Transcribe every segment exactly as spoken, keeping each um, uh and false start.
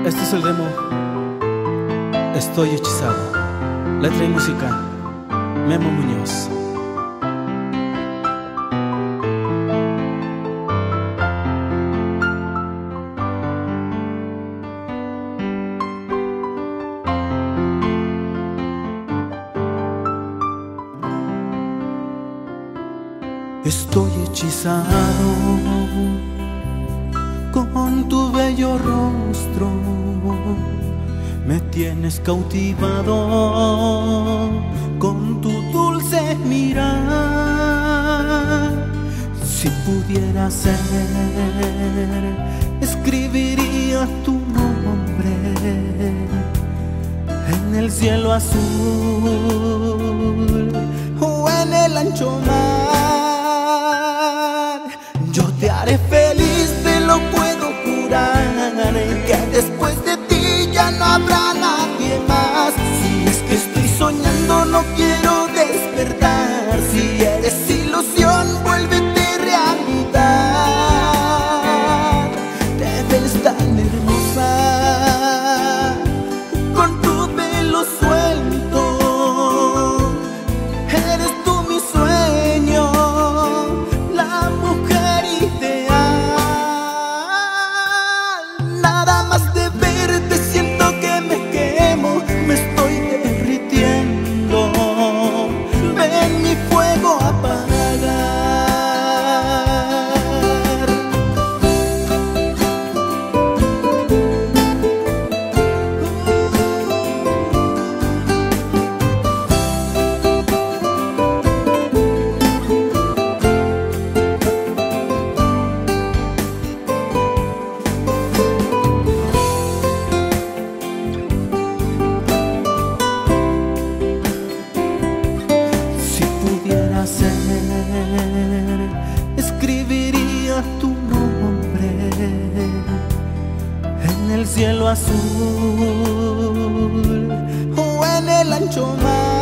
Este es el demo. Estoy hechizado. Letra y música, Memo Muñoz. Estoy hechizado con tu bello rostro, me tienes cautivado con tu dulce mirar. Si pudiera ser, escribiría tu nombre en el cielo azul o en el ancho mar. Yo te haré feliz, te lo puedo jurar, que después de ti ya no habrá nadie más. Si es que estoy soñando, no quiero despertar. Si eres ilusión, vuélvete realidad. Te ves tan hermosa con tu pelo suelto. Eres tú mi sueño, la mujer ideal. Nada más de verte siento que me quemo, me estoy derritiendo. Ven mi fuego a apagar. Escribiría tu nombre en el cielo azul o en el ancho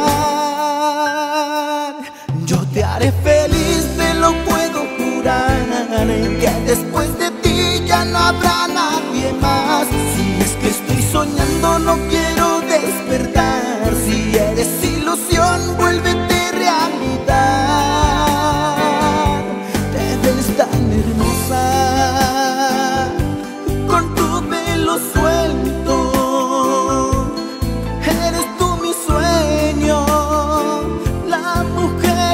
mar. Yo te haré feliz, te lo puedo jurar, que después de ti ya no habrá nadie más. Si es que estoy soñando, no quiero despertar. Si eres ilusión, vuélvete realidad. Te ves tan hermosa con tu pelo suelto. Eres tú mi sueño, la mujer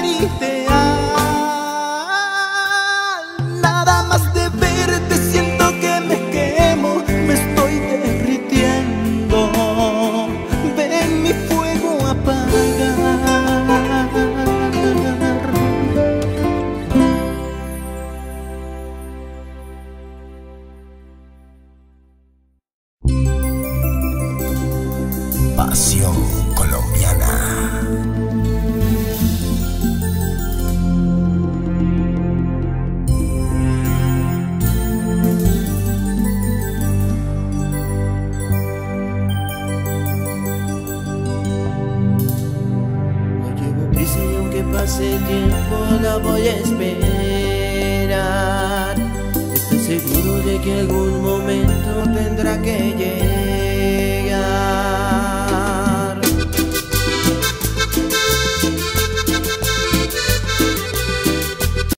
ideal. Nada más de verte siento que me quemo, me estoy derritiendo. Ven mi fuego a apagar. Pasión colombiana. No llevo prisa y aunque pase tiempo la voy a esperar. Estoy seguro de que algún momento tendrá que llegar.